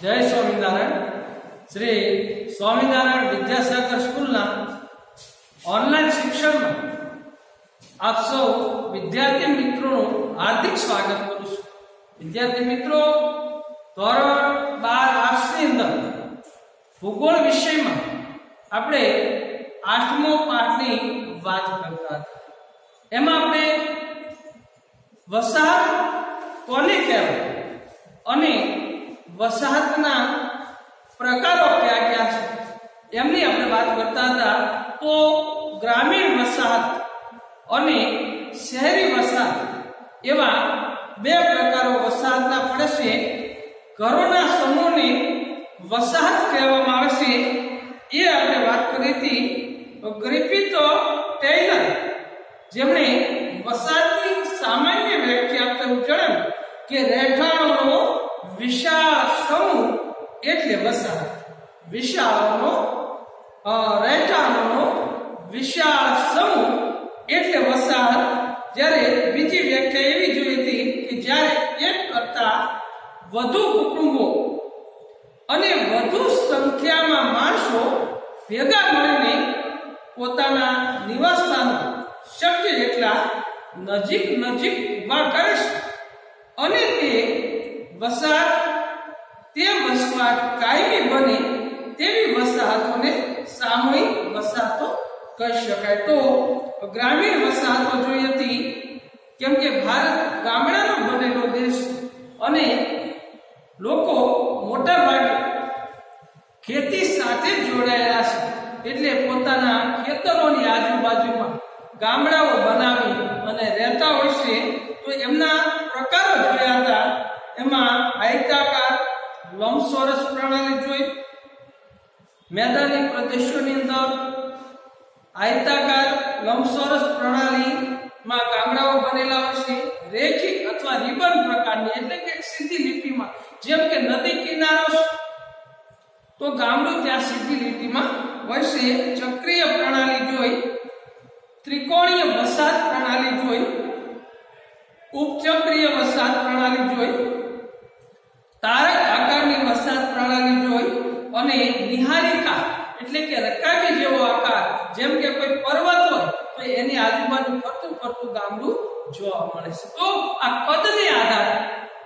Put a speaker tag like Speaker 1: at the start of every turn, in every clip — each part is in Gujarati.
Speaker 1: जय स्वामीनारायण। श्री स्वामीनारायण विद्यासागर स्कूल ऑनलाइन शिक्षण में आप सौ विद्यार्थी मित्रों हार्दिक स्वागत करू छुं। विद्यार्थी मित्रों, धोरण 12 आर्ट्स ની અંદર ભૂગોળ વિષયમાં આપણે 8મો પાઠની વાત કરતા હતા। એમાં આપણે વસાહત કોને કહેવાય અને વસાહતના પ્રકારો કયા કયા છે એમની આપણે વાત કરતા હતા। તો ગ્રામીણ વસાહત અને શહેરી વસાહત એવા બે પ્રકારો વસાહતના પડે છે। ઘરોના સમૂહને વસાહત કહેવામાં આવે છે। એ આપણે વાત કરી હતી। ગ્રિફિથ ટેલર જેમણે વસાહતની સામાન્ય વ્યાખ્યા આપતા જણાવ્યું કે રહેઠાણોનો વિશાળ સમૂહ એટલે વસાહત। વિશાળનો રહેઠાણોનો વિશાળ સમૂહ એટલે વસાહત। જ્યારે બીજી વ્યાખ્યા એવી જોઈ હતી કે જ્યારે એક કરતા વધુ કુટુંબો અને વધુ સંખ્યામાં માણસો ભેગા મળીને પોતાના નિવાસસ્થાનો શક્ય એટલા નજીક નજીક ઉભા કરે છે અને તે વસાહત તે વસવાટ કાયમી બને તેવી વસાહતોને સામૂહિક વસાહતો કહી શકાય। તો ગ્રામીણ વસાહતો જોઈ હતી કેમ કે ભારત ગામડાનો બનેલો દેશ અને લોકો મોટા ભાગે ખેતી સાથે જોડાયેલા છે, એટલે પોતાના ખેતરોની આજુબાજુમાં ગામડાઓ બનાવી અને રહેતા હોય છે। તો એમના પ્રકારો જોયા હતા। એમાં આયતાકાર લંબચોરસ પ્રણાલી જોઈ, मैदानी प्रदेशों आयताकार लंबचोरस प्रणाली में गामडाओ बनेला होय। रेखिक अथवा रिबन प्रकारनी एटले के सीधी लिटी में जेम के नदी किनारो तो गामडू त्या सीधी लिटी में होय। चक्रीय प्रणाली जोई, त्रिकोणीय वसाहत प्रणाली जोई, उपचक्रीय वसाहत प्रणाली जोई, तारक आकारनी वसाहत प्रणाली जोई અને નિહારિકા એટલે કે રકાબી જેવો આકાર જેમ કે કોઈ પર્વત હોય તો એની આજુબાજુ ફરતું ફરતું ગામડું જોવા મળે છે। તો આ કદને આધારે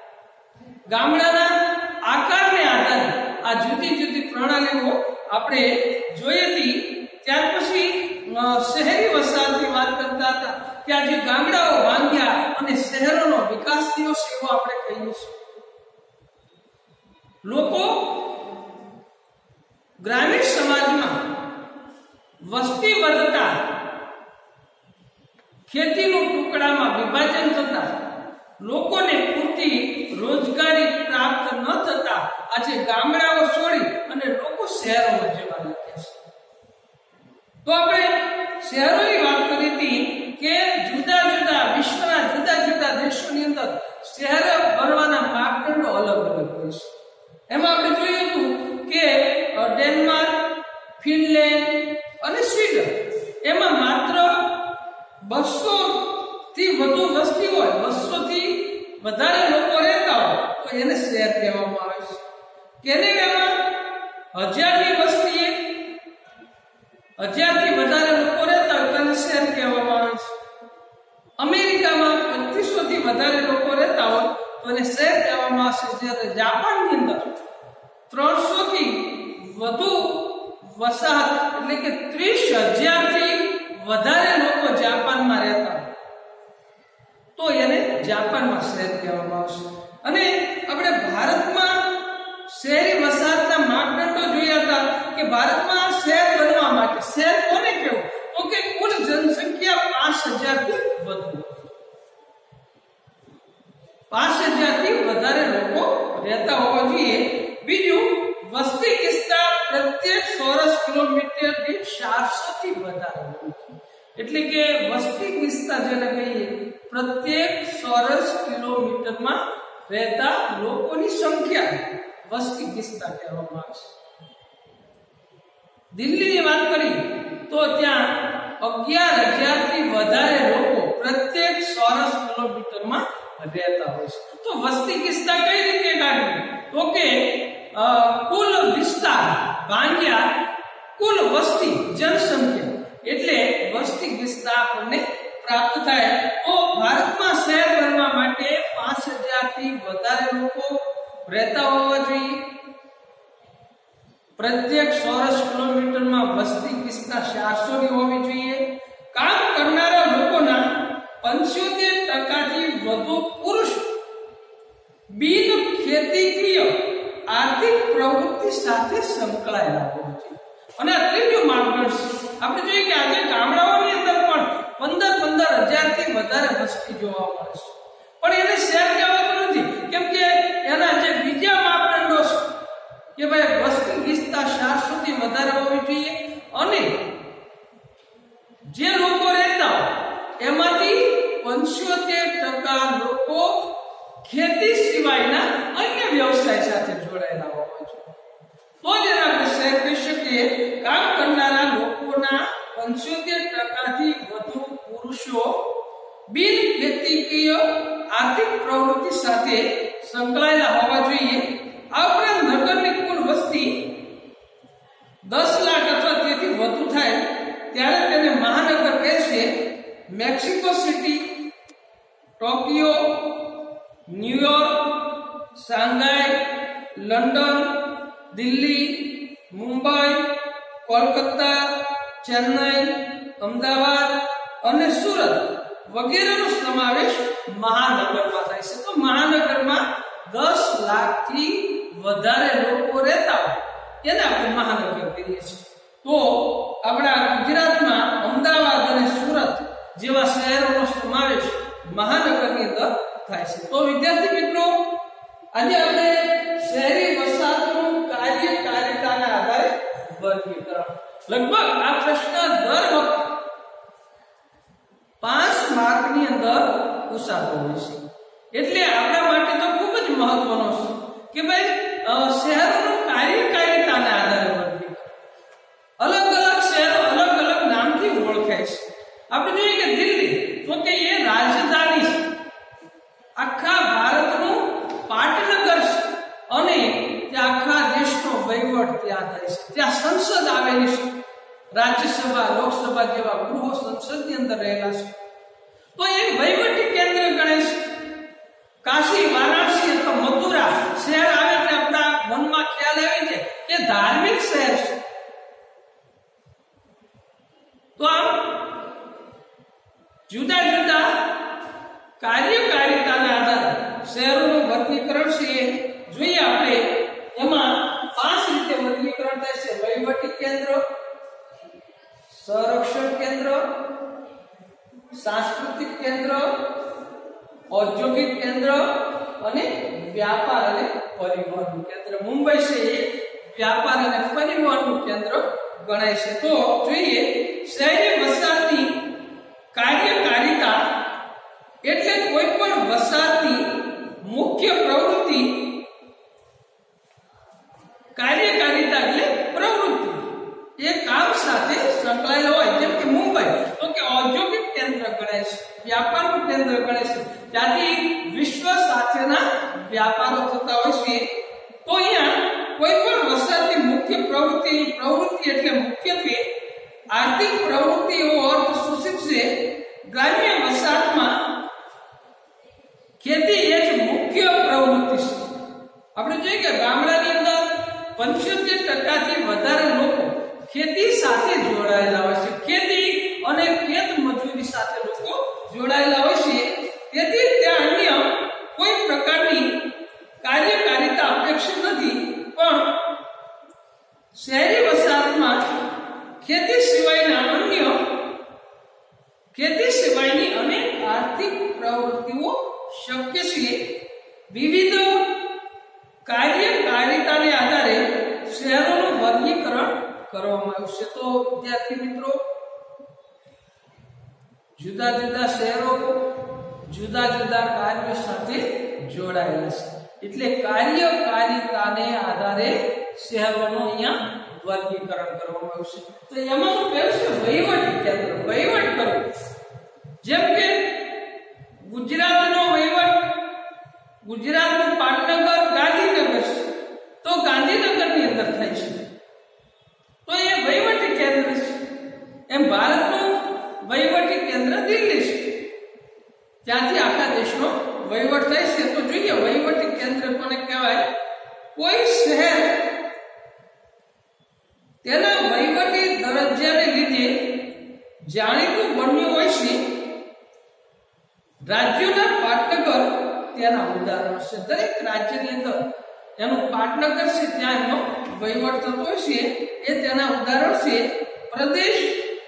Speaker 1: ગામડાના આકારને આધારે આ જુદી જુદી પ્રણાલીઓ આપણે જોઈ હતી। ત્યાર પછી શહેરી વસાહતની વાત કરતા હતા। ત્યાં જે ગામડાઓ ભાંગ્યા અને શહેરોનો વિકાસ થયો છે એવો આપણે કહીએ છીએ। લોકો ग्रामीण समाज में वस्ती बढ़ता खेती टुकड़ा में विभाजन थता लोगों ने पूरती रोजगारी प्राप्त न थता आज गामडाओ छोड़ी अने लोग शहरों में जवा लाग्या छे। तो आपणे शहरोनी वात करी थी के जुदा जुदा विश्वना जुदा जुदा देशोनी अंदर शहर बनवाना मापदंडो अलग अलग होय छे। एमां आपणे जोयुं हतुं के डेनमार्क, फिनलैंड અને સ્વીડન એમાં માત્ર 200 થી વધુ વસ્તી હોય, 200 થી વધારે લોકો રહેતા હોય તો એને શહેર કહેવામાં આવે છે। કેનેડામાં 1000 ની વસ્તીએ 1000 થી વધારે લોકો રહેતા હોય તો એને શહેર કહેવામાં આવે છે। અમેરિકામાં 2500 થી વધારે લોકો રહેતા હોય તો એને શહેર કહેવામાં આવે છે। જ્યારે જાપાનની અંદર 300 થી વધુ વસાહત એટલે કે 30,000 થી વધારે લોકો જાપાનમાં રહેતા તો એને જાપાનમાં શહેર કહેવામાં આવશે। અને આપણે ભારતમાં શહેરી વસાહતના માપદંડો જોયા હતા કે ભારતમાં શહેર બનવા માટે શહેર કોને કહેવું તો કે કુલ જનસંખ્યા 5,000 થી વધુ, 5,000 થી વધારે લોકો રહેતા હોવા જોઈએ। બીજું वस्ती विस्तार प्रत्येक चौरस किलोमीटर दीठ 400 થી વધારે એટલે કે વસ્તી વિસ્તાર જેને કહીએ પ્રત્યેક ચોરસ કિલોમીટરમાં રહેતા લોકોની સંખ્યા વસ્તી વિસ્તાર કહેવામાં આવે છે। દિલ્હીની વાત કરીએ તો ત્યાં 11,000 થી વધારે લોકો પ્રત્યેક ચોરસ કિલોમીટરમાં રહેતા હોય છે। તો વસ્તી વિસ્તાર કઈ રીતે કાઢવી તો કે કુલ વિસ્તાર ભાગ્યા કુલ વસ્તી જનસંખ્યા એટલે વસ્તી ગીચતા આપણને પ્રાપ્ત થાય. તો ભારતમાં શહેર બનવા માટે 5000 થી વધારે લોકો રહેતા હોવા જોઈએ. પ્રત્યેક ચોરસ કિલોમીટરમાં વસ્તી ગીચતા 400 ની હોવી જોઈએ. કામ કરનારા લોકોના 75% થી વધુ પુરુષ બિન ખેતીકીય આર્થિક પ્રવૃત્તિ સાથે સંકળાયેલા હોવા જોઈએ. અને આ ત્રીજો માપદંડ આપણે જોઈએ કે આજે ગામડાઓની અંદર પણ 15,000 થી વધારે વસ્તી જોવા મળે છે, પણ એને શહેર કહેવાતું નથી. કેમ કે એના જે બીજા માપદંડો છે કે ભાઈ વસ્તી ગીચતા 400 થી વધારે હોવી જોઈએ અને જે લોકો રહેતા હોય એમાંથી 75% લોકો ખેતી સિવાયના અન્ય વ્યવસાય સાથે જોડાયેલા હોવા જોઈએ. તો જ આપણે શહેર કહી શકીએ. કામ કરનારા લોકોના 75% થી વધુ પુરુષો બિન ખેતીકીય આર્થિક પ્રવૃત્તિ સાથે સંકળાયેલા હોવા જોઈએ. આ ઉપરાંત નગરની કુલ વસ્તી 10 લાખ અથવા તેથી વધુ થાય ત્યારે તેને મહાનગર કહેશે. Mexico City, Tokyo, New York, Shanghai, London, Delhi, Mumbai, Kolkata, Chennai, Ahmedabad અને સુરત વગેરેનો સમાવેશ મહાનગરમાં થાય છે. તો મહાનગરમાં 10 લાખ થી વધારે લોકો રહેતા હોય એને આપણે મહાનગર કહીએ છીએ. તો આપણા ગુજરાતમાં અમદાવાદ અને સુરત જેવા શહેરોનો સમાવેશ મહાનગરની અંદર થાય છે. તો વિદ્યાર્થી મિત્રો, આજે આપણે શહેરી વસાહતનું કાર્યકારિતાના આધારે વર્ગીકરણ, લગભગ આ પ્રશ્ન દર વખતે 5 માર્કની અંદર પૂછાતો હોય છે. એટલે આપણા માટે તો ખૂબ જ મહત્વનો છે કે ભાઈ શહેરોનું કાર્યકારિતાના આધારે વર્ગીકરણ. અલગ અલગ શહેરો અલગ અલગ નામથી ઓળખાય છે. આપણે જોઈએ કે દિલ્હી, તો કે એ રાજધાની છે, આખા ભારતનું પાટનગર છે અને ત્યાં આખા દેશનો વહીવટ ત્યાં થાય છે. ત્યાં સંસદ આવેલી છે, રાજ્યસભા, લોકસભા જેવા ગૃહો સંસદની અંદર રહેલા છે. તો એ વહીવટી કેન્દ્ર ગણાય છે. કાશી, વારાણસી અથવા મથુરા શહેર આવે એટલે આપણા મનમાં ખ્યાલ આવી જાય કે ધાર્મિક શહેર છે. તો આમ જુદા જુદા કાર્યકારિતાના આધારે શહેરોનું વર્ગીકરણ છે એ જોઈએ આપણે. એમાં 5 રીતે વર્ગીકરણ થાય છે. વહીવટી કેન્દ્ર, સંરક્ષણ કેન્દ્ર, સાંસ્કૃતિક કેન્દ્ર, ઔદ્યોગિક કેન્દ્ર અને વ્યાપાર અને પરિવહનનું કેન્દ્ર. મુંબઈ છે એ વ્યાપાર અને પરિવહનનું કેન્દ્ર ગણાય છે. તો જોઈએ શહેરી વસાહતની કાર્યકારિતા એટલે કોઈ પણ વસાહતની મુખ્ય પ્રવૃત્તિ. કાર્યકારિતા એટલે પ્રવૃત્તિ એ કામ સાથે સંકળાયેલ હોય. જેમ કે મુંબઈ, તો કે ઔદ્યોગિક કેન્દ્ર ગણાય છે, વ્યાપારનું કેન્દ્ર ગણાય છે, ત્યાંથી વિશ્વ સાથેના વ્યાપારો થતા હોય છે. તો અહીંયા કોઈ પણ વસાહતની મુખ્ય પ્રવૃત્તિ એટલે મુખ્યત્વે આર્થિક પ્રવૃત્તિ એવો અર્થ સૂચિત છે. ગ્રામ્ય વસાહતમાં ખેતી એ જ મુખ્ય પ્રવૃત્તિ છે. આપણે જોઈએ કે ગામડાની અંદર 75% થી વધારે લોકો ખેતી સાથે જોડાયેલા હોય છે. ખેતી અને ખેત મજૂરી સાથે લોકો જોડાયેલા હોય છે. તેથી ત્યાં અન્ય કોઈ પ્રકારની કાર્યકારિતા અપેક્ષિત નથી. પણ શહેરી વસાહતમાં ખેતી સિવાયની અનેક આર્થિક પ્રવૃત્તિઓ શક્ય છે. વિવિધ કાર્યકારિતાને આધારે શહેરોનું વર્ગીકરણ કરવામાં આવ્યું છે. તો વિદ્યાર્થી મિત્રો, જુદા જુદા શહેરો જુદા જુદા કાર્યો સાથે જોડાયેલા છે. એટલે કાર્યકારિતાને આધારે શહેરોનું અહીંયા વર્ગીકરણ કરવામાં આવ્યું છે. તો એમાં શું કહ્યું છે? વહીવટી કેન્દ્ર, વહીવટ કરવું. જેમ કે ગુજરાતનો વહીવટ, ગુજરાતનું પાટનગર ગાંધીનગર છે. તો ગાંધી ત્યાંથી આખા દેશનો વહીવટ થાય છે. તો જોઈએ વહીવટી કેન્દ્ર કોને કહેવાય? કોઈ શહેર તેના વહીવટી દરજ્જાને લીધે જાણીતું બન્યું હોય છે. રાજ્યોના પાટનગર તેના ઉદાહરણ છે. દરેક રાજ્યની અંદર એનું પાટનગર છે, ત્યાં એનો વહીવટ થતો હોય છે, એ તેના ઉદાહરણ છે. પ્રદેશ,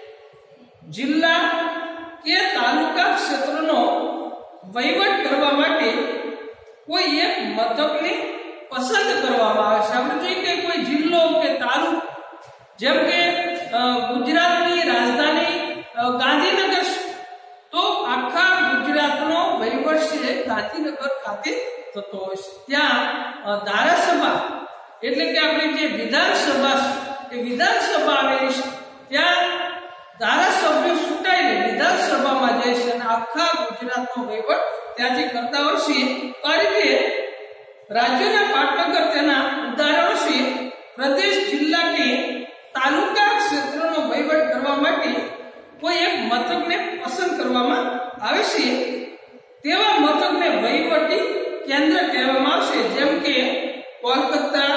Speaker 1: જિલ્લા કે તાલુકા ક્ષેત્રનો વહીવટ કરવા માટે કોઈ એક મથકને પસંદ કરવામાં આવે છે. આપણે જોઈએ કે કોઈ જિલ્લો કે તાલુકો, જેમ કે ગુજરાતની રાજધાની ગાંધીનગર છે, તો આખા ગુજરાતનો વહીવટ છે ગાંધીનગર ખાતે થતો હોય છે. ત્યાં ધારાસભા એટલે કે આપણી જે વિધાનસભા છે, એ વિધાનસભા આવેલી છે. ત્યાં ધારાસભ્યો ચૂંટાઈને વિધાનસભામાં જાય છે અને આખા ગુજરાતનો વહીવટ ત્યાંથી કરતા હોય છે. આ રીતે રાજ્યોના પાટનગર તેના ઉદાહરણો છે. પ્રદેશ, જિલ્લા કે તાલુકા ક્ષેત્રનો વહીવટ કરવા માટે કોઈ એક મથકને પસંદ કરવામાં આવે છે. તેવા મથકને વહીવટી કેન્દ્ર કહેવામાં આવશે. જેમ કે કોલકાતા,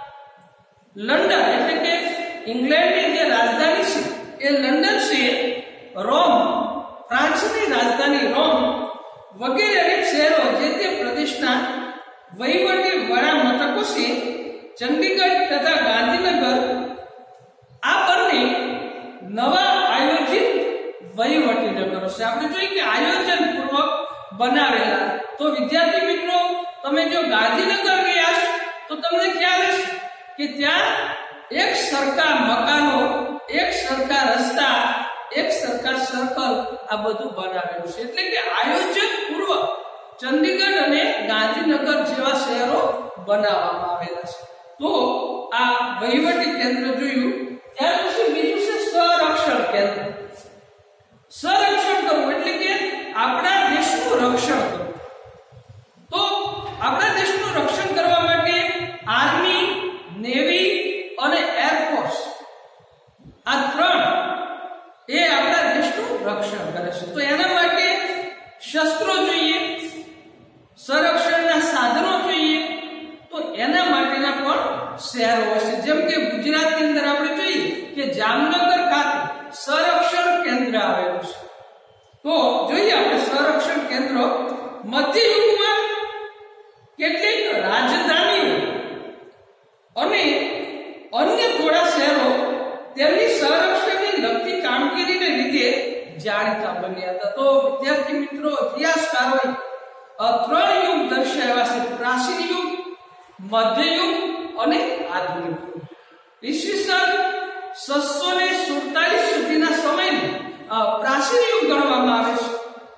Speaker 1: લંડન એટલે કે ઇંગ્લેન્ડની જે રાજધાની છે એ લંડન છે, રોમ ફ્રાન્સની રાજધાની રોમ વગેરે અનેક શહેરો જે તે પ્રદેશના વહીવટી વડા મથકો છે. ચંડીગઢ તથા ગાંધીનગર આ બંને નવા આયોજિત વહીવટી નગરો છે. આપણે જોઈએ કે આયોજન પૂર્વક બનાવેલા. તો વિદ્યાર્થી મિત્રો, તમે જો ગાંધીનગર ગયા છો તો તમને ખ્યાલ હશે કે ત્યાં એક સરખા મકાનો, એક સરખા રસ્તા, એક સરખા સર્કલ, આ બધું બનાવેલું છે. એટલે કે આયોજન પૂર્વક ચંડીગઢ અને ગાંધીનગર જેવા શહેરો બનાવવામાં આવેલા છે. તો આ વહીવટી કેન્દ્ર જોયું. ત્યાર પછી બીજું છે સંરક્ષણ કેન્દ્ર. સંરક્ષણ કરવું એટલે કે આપણા દેશનું રક્ષણ કરવું. તો આપણા દેશનું રક્ષણ કરવા માટે આર્મી, નેવી અને એરફોર્સ આ ત્રણ એ આપણા દેશનું રક્ષણ કરે છે. તો એના માટે શસ્ત્રો જોઈએ, સંરક્ષણના સાધનો જોઈએ, તો એના માટેના પણ શહેરો હશે. જેમ કે ગુજરાતની અંદર આપણે જોઈએ કે જામનગર ખાતે સંરક્ષણ કેન્દ્ર આવેલું છે. તો જોઈએ આપણે સંરક્ષણ કેન્દ્ર. મધ્યયુગમાં કેટલીક રાજધાનીઓ અને અન્ય થોડા શહેરો તેમની સંરક્ષણની લગતી કામગીરીને લીધે જાણીતા બન્યા હતા. તો વિદ્યાર્થી મિત્રો, ઇતિહાસકારોએ ત્રણ યુગ દર્શાવ્યા છે: પ્રાચીન યુગ, મધ્યયુગ અને આધુનિક યુગ. ઈસવીસન 647 સુધીના સમયને પ્રાચીન યુગ ગણવામાં આવે છે.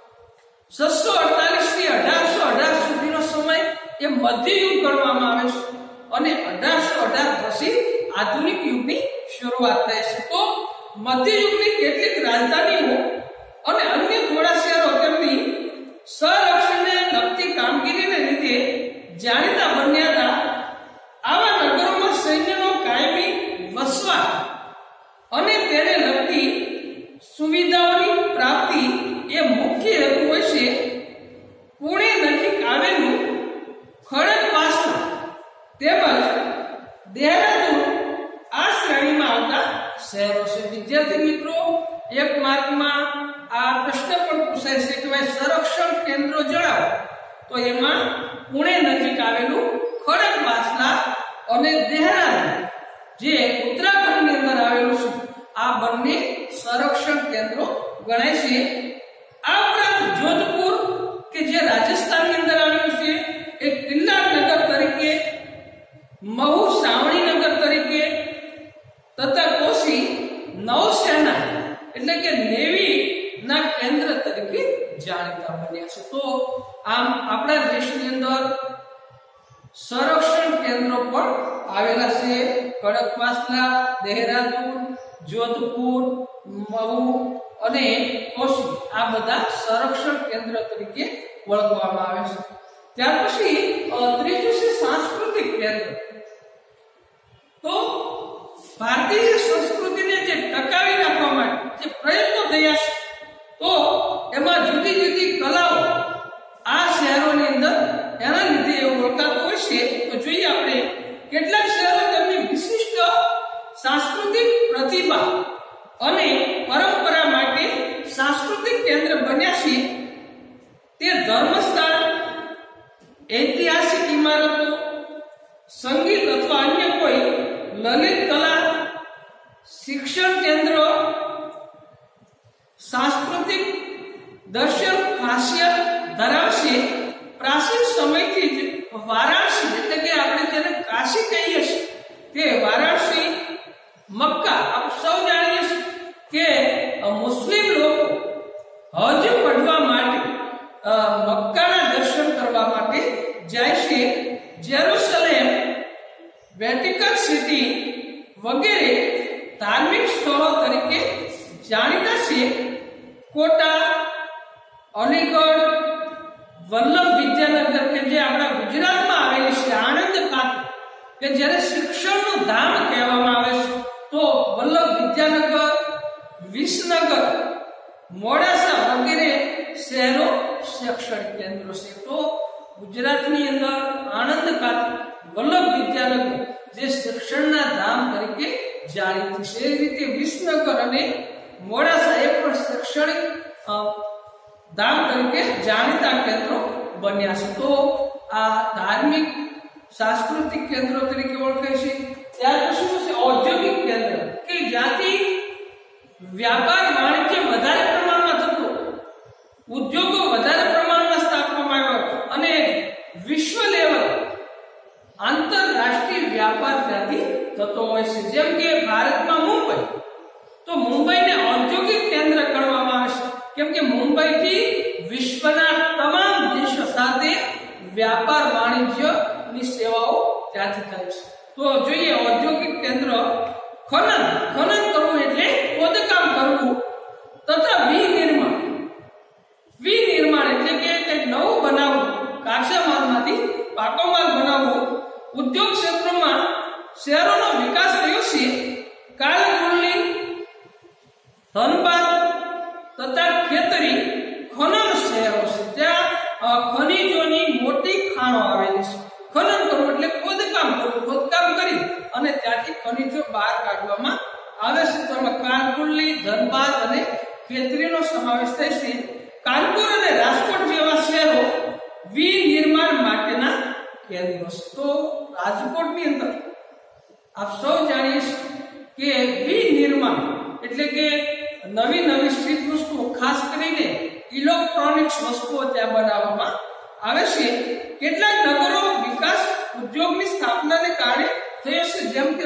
Speaker 1: 648 થી 1818 સુધીનો સમય એ મધ્યયુગ ગણવામાં આવે છે અને 1818 પછી આધુનિક યુગની શરૂઆત થાય છે. તો મધ્યયુગની કેટલીક રાજધાનીઓ અને અન્ય થોડા શહેરો તેમની સંરક્ષણને લગતી કામગીરીને લીધે જાણીતા બન્યા હતા. આવા નગરોમાં સૈન્યનો કાયમી વસવાટ અને તેને લગતી સુવિધાઓની પ્રાપ્તિ એ મુખ્ય હેતુ હોય છે. પુણે નજીક આવેલું ખડકવાસલા તેમજ દેહરાદૂન આ શ્રેણીમાં આવતા શહેરો છે. વિદ્યાર્થી મિત્રો, એક માર્કમાં આ પ્રશ્ન પણ પૂછાય છે કે ભાઈ સંરક્ષણ કેન્દ્રો જણાવો. તો એમાં પુણે નજીક આવેલું ખડકવાસલા અને દેહરાદૂન જે ઉત્તરાખંડની અંદર આવેલું છે, આ બંને સંરક્ષણ કેન્દ્રો ગણાય છે. આ ઉપરાંત જોધપુર કે જે રાજસ્થાનની અંદર આવેલું છે, એ કિલ્લાનગર તરીકે, મહુ સાવણીનગર તરીકે તથા કોશી નૌસેના એટલે કે નેવી ના કેન્દ્ર તરીકે જાણીતા બન્યા છે. તો આમ આપણા દેશની અંદર સંરક્ષણ કેન્દ્રો પણ આવેલા છે. ખડકવાસલા, દેહરાદૂન, જોધપુર, મહુ અને કોશી આ બધા સંરક્ષણ કેન્દ્ર તરીકે ઓળખવામાં આવે છે. ત્યાર પછી ત્રીજું છે સાંસ્કૃતિક કેન્દ્ર. તો ભારતીય સંસ્કૃતિને જે ટકાવી રાખવા માટે જે પ્રયત્નો થયા છે, તો એમાં જુદી જુદી કલાઓ ऐतिहासिक इमारतों, संगीत अथवा अन्य कोई ललित कला शिक्षण केंद्र, सांस्कृतिक दर्शन खासियत धरावશે। प्राचीन समयથી જ વારાણસી એટલે કે આપણે જેને કાશી કહીએ છીએ તે વારાણસી, મક્કા આપ સૌ જાણીએ છીએ કે મુસ્લિમ લોકો હજ પઢવા માટે મક્કાના દર્શન કરવા માટે જાય છે। જેરુસલેમ, વેટિકન સિટી વગેરે ધાર્મિક સ્થળો તરીકે જાણીતા છે। કોટા, અલીગઢ, વલ્લભ વિદ્યાનગર કે જે આપણા ગુજરાતમાં આવેલી છે, આણંદ ખાતે કે જ્યારે શિક્ષણનું ધામ કહેવામાં આવે છે, તો વલ્લભ વિદ્યાનગર, વિસનગર, મોડાસા વગેરે શહેરો શૈક્ષણિક કેન્દ્રો છે। તો ગુજરાતની અંદર આણંદ ખાતે વલ્લભ વિદ્યાનગર જે શિક્ષણના ધામ તરીકે જાણીતું છે, એ રીતે વિસનગર અને મોડાસા એ પણ શૈક્ષણિક ધામ તરીકે જાણીતા કેન્દ્રો બન્યા છે। તો આ ધાર્મિક સાંસ્કૃતિક કેન્દ્રો તરીકે ઓળખાય છે। ત્યાર પછી છે ઔદ્યોગિક કેન્દ્ર કે જ્યાંથી વ્યાપાર વાણિજ્ય વધારે પ્રમાણમાં થતો, ઉદ્યોગો વધારે પ્રમાણમાં સ્થાપવામાં આવ્યા અને વિશ્વ લેવલ આંતરરાષ્ટ્રીય વ્યાપાર ત્યાંથી થતો હોય છે। જેમ કે ભારતમાં મુંબઈ, તો મુંબઈને ઔદ્યોગિક કેન્દ્ર ગણવામાં આવે છે, કેમ કે મુંબઈથી વિશ્વના તમામ દેશો સાથે વ્યાપાર વાણિજ્યની સેવાઓ ત્યાંથી થાય છે। તો જોઈએ ઔદ્યોગિક કેન્દ્ર, ખનન કરવું એટલે ખોદકામ કરવું તથા વિનિર્માણ એટલે કે કંઈક નવું બનાવવું, કાચા માલમાંથી પાકો માલ બનાવવો। ઉદ્યોગ ક્ષેત્રોમાં શહેરોનો વિકાસ થયો છે। કાલકુલની, ધનબાદ તથા ખેતરી ખનન શહેરો છે, જ્યાં ખનીજોની મોટી ખાણો આવેલી છે। ખનન કરવું એટલે ખોદકામ કરવું, ખોદકામ કરી અને ત્યાંથી ખનીજો બહાર કાઢવામાં આવે છે। તો એમાં કાનપુરની, ધનબાદ અને ખેતરીનો સમાવેશ થાય છે। કાનપુર અને રાજકોટ જેવા શહેરો વિનિર્માણ માટેના કેન્દ્રો છે। તો રાજકોટની અંદર આપ સૌ જાણીએ છીએ કે વિનિર્માણ એટલે કે નવી સ્ટ્રીટ વસ્તુઓ, ખાસ કરીને ઇલેક્ટ્રોનિક્સ વસ્તુઓ ત્યાં બનાવવામાં આવે છે। કેટલાક નગરો વિકાસ ઉદ્યોગની સ્થાપનાને કારણે થયો છે, જેમ કે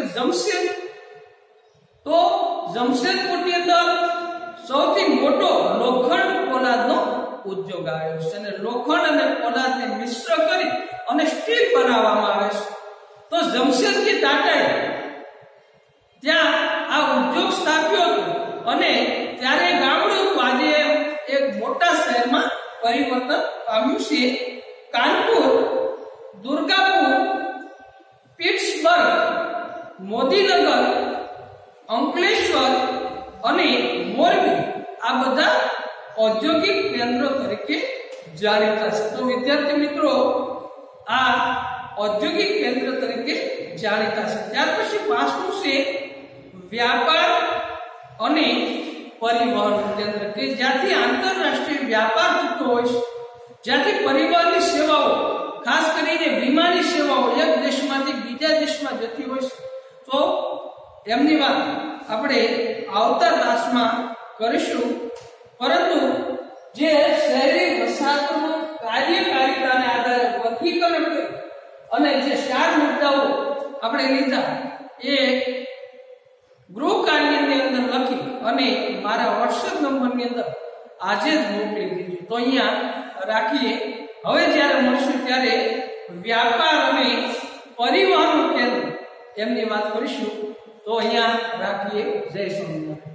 Speaker 1: જમશેદપુરની અંદર સૌથી મોટો લોખંડ પોલાદનો ઉદ્યોગ આવ્યો છે અને લોખંડ અને પોલાદને મિશ્ર કરી અને સ્ટીલ બનાવવામાં આવે છે। તો જમશેદજી ટાટાએ ત્યાં આ ઉદ્યોગ સ્થાપ્યો હતો અને ત્યારે ગામડું આજે એક મોટા શહેરમાં પરિવર્તન પામ્યું છે। કાનપુર, દુર્ગાપુર, પિટ્સબર્ગ, મોદીનગર, અંકલેશ્વર અને મોરબી આ બધા ઔદ્યોગિક કેન્દ્રો તરીકે જાણીતા છે। તો વિદ્યાર્થી મિત્રો, આ ઔદ્યોગિક કેન્દ્ર તરીકે જાણીતા છે। ત્યાર પછી પાછું છે વ્યાપાર અને પરિવહન કેન્દ્ર કે જ્યાંથી આંતરરાષ્ટ્રીય વ્યાપાર થતો હોય છે, જ્યાંથી પરિવહનની સેવાઓ, ખાસ કરીને વીમાની સેવાઓ એક દેશમાંથી બીજા દેશમાં જતી હોય છે। તો એમની વાત આપણે આવતા ક્લાસમાં કરીશું, પરંતુ જે શહેરી વસાહતોનું કાર્યકારિતાને આધારે વર્ગીકરણ કરી અને જે 4 મુદ્દાઓ આપણે લીધા એ ગૃહ કાર્યની અંદર લખી અને મારા WhatsApp નંબરની અંદર આજે જ મોકલી દીધું। તો અહીંયા રાખીએ। હવે જ્યારે મળશું ત્યારે વ્યાપાર અને પરિવહન કેન્દ્ર એમની વાત કરીશું। તો અહીંયા રાખીએ। જય સ્વામિનારાયણ।